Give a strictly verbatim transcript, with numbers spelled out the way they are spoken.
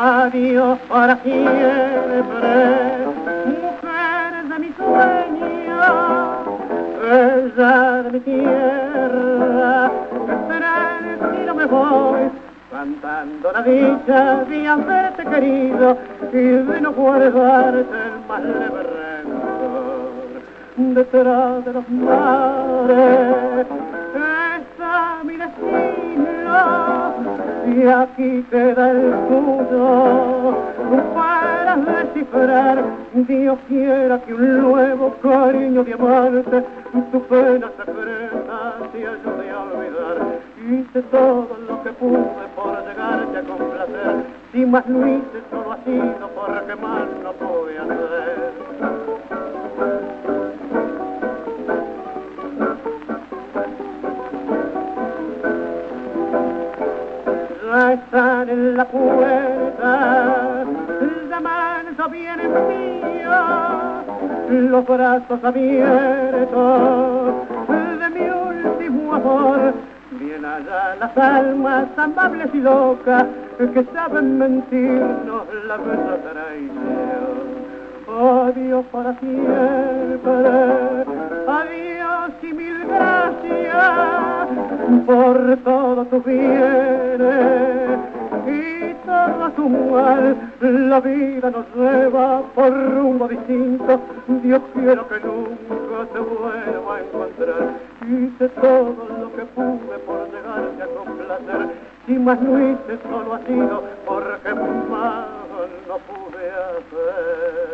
adiós para siempre, mujer de mi sueño, ella de mi tierra, será si no me voy, cantando la dicha de haberte querido y de no guardarte el más leve rencor. Detrás de los mares está mi destino y aquí queda el tuyo para descifrar. Dios quiera que un nuevo cariño de amarte tu pena secreta te ayude a olvidar. Hice todo lo que pude por llegarte a complacer, si más lo hice solo ha sido porque más no pude hacer. Ya están en la puerta, llamando vienen míos, los brazos abiertos de mi último amor. Bien allá las almas amables y locas que saben mentirnos la bella traición. Adiós para siempre, adiós y mil gracias por todos tus bienes y todo tu mal. La vida nos lleva por rumbo distinto, Dios quiera que nunca te vuelva a encontrar. Hice todo lo que pude por llegarte a complacer, si más lo hice solo ha sido porque más no pude hacer.